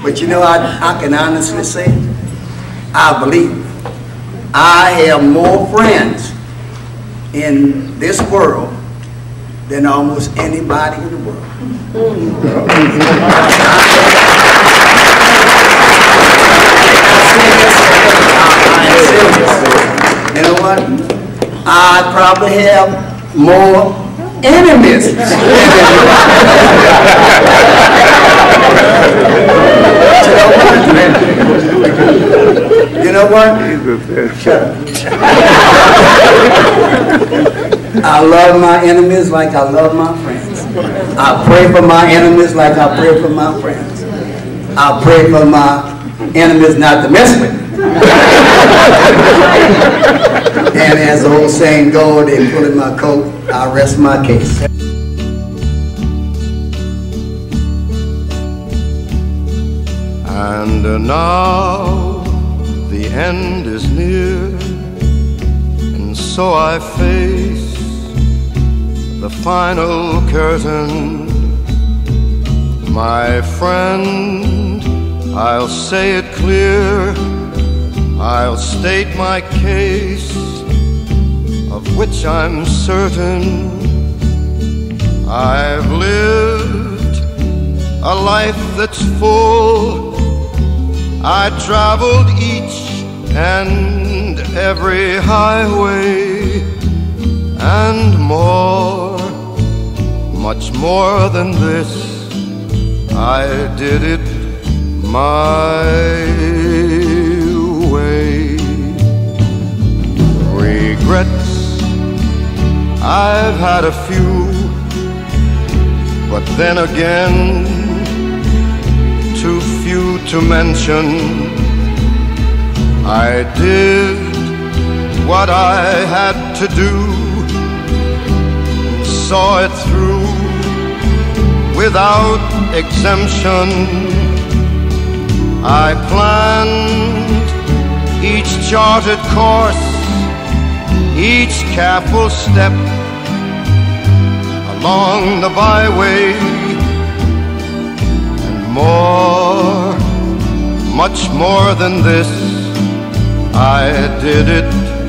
But you know, I can honestly say, I believe I have more friends in this world than almost anybody in the world. You know what? I probably have more enemies. You know what? I love my enemies like I love my friends. I pray for my enemies like I pray for my friends. I pray for my enemies not to mess with me. And as the old saying goes, they pull in my coat, I rest my case. And now the end is near, and so I face the final curtain. My friend, I'll say it clear, I'll state my case, of which I'm certain. I've lived a life that's full. I traveled each and every highway, and more, much more than this, I did it my way. Regrets, I've had a few, but then again, too few to mention. I did what I had to do, and saw it through without exemption. I planned each charted course, each careful step along the byway, and more, much more than this, I did it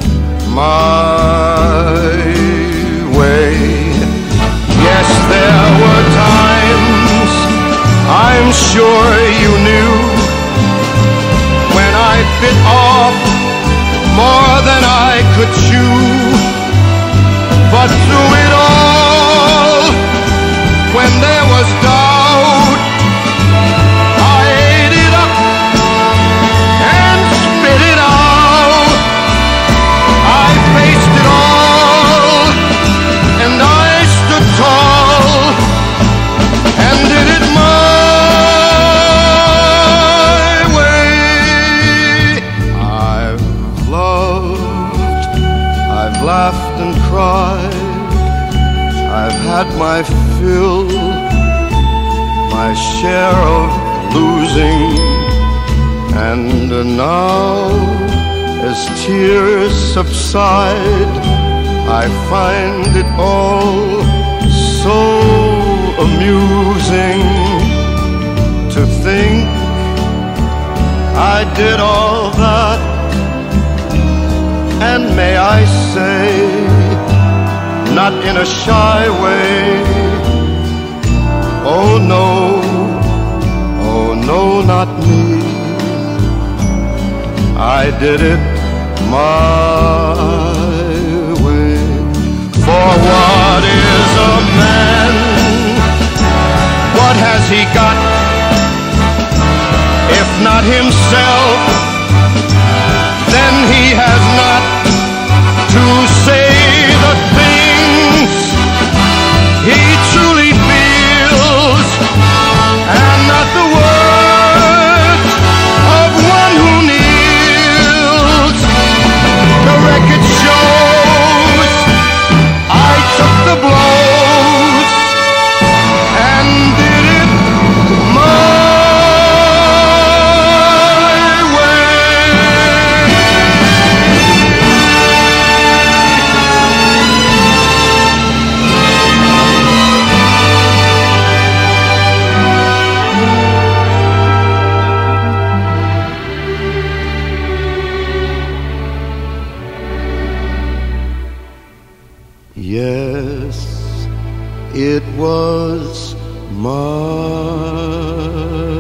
my way. Yes, there were times, I'm sure you knew, when I bit off more than I could chew. But through it all, when there was doubt, I ate it up and spit it out. I faced it all, and I stood tall, and did it my way. I've loved, I've laughed and cried, I've had my fill, my share of losing, and now, as tears subside, I find it all so amusing to think I did all that, and may I say, not in a shy way, oh no, not me, I did it my way. For what is a man? What has he got, if not himself? Then he has not to say the things he truly feels, and not the words of one who kneels. The record shows I took the blows and did it my way. Yes, it was mine.